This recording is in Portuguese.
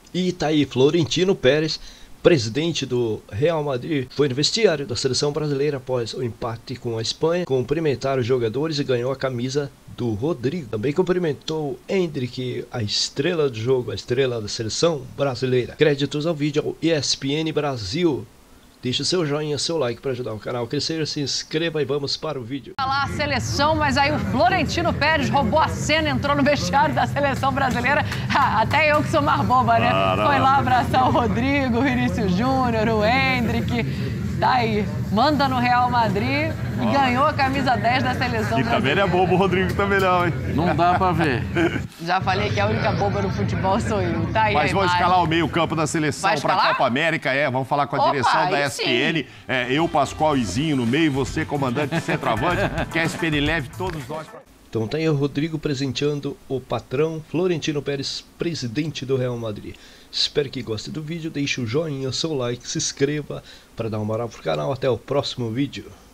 E tá aí, Florentino Pérez, presidente do Real Madrid, foi no vestiário da seleção brasileira após o empate com a Espanha, cumprimentar os jogadores e ganhou a camisa do Rodrigo. Também cumprimentou Endrick, a estrela do jogo, a estrela da seleção brasileira. Créditos ao vídeo ao ESPN Brasil. Deixe seu joinha, seu like para ajudar o canal a crescer, se inscreva e vamos para o vídeo. Lá a seleção, mas aí o Florentino Pérez roubou a cena, entrou no vestiário da seleção brasileira. Até eu que sou mais boba, né? Foi lá abraçar o Rodrigo, o Vinícius Júnior, o Endrick. Tá aí, manda no Real Madrid e ganhou a camisa 10 da seleção brasileira. E também não é bobo, o Rodrigo também não, hein? Não dá pra ver. Já falei que a única boba no futebol sou eu. Tá aí. Mas vamos escalar o meio-campo da seleção para a Copa América, vamos falar com a direção da ESPN. Eu, Pascoal e Zinho no meio, você, comandante de centroavante, que a ESPN leve todos nós pra... Então tá aí o Rodrigo presenteando o patrão Florentino Pérez, presidente do Real Madrid. Espero que goste do vídeo, deixe o joinha, seu like, se inscreva para dar uma moral pro canal. Até o próximo vídeo.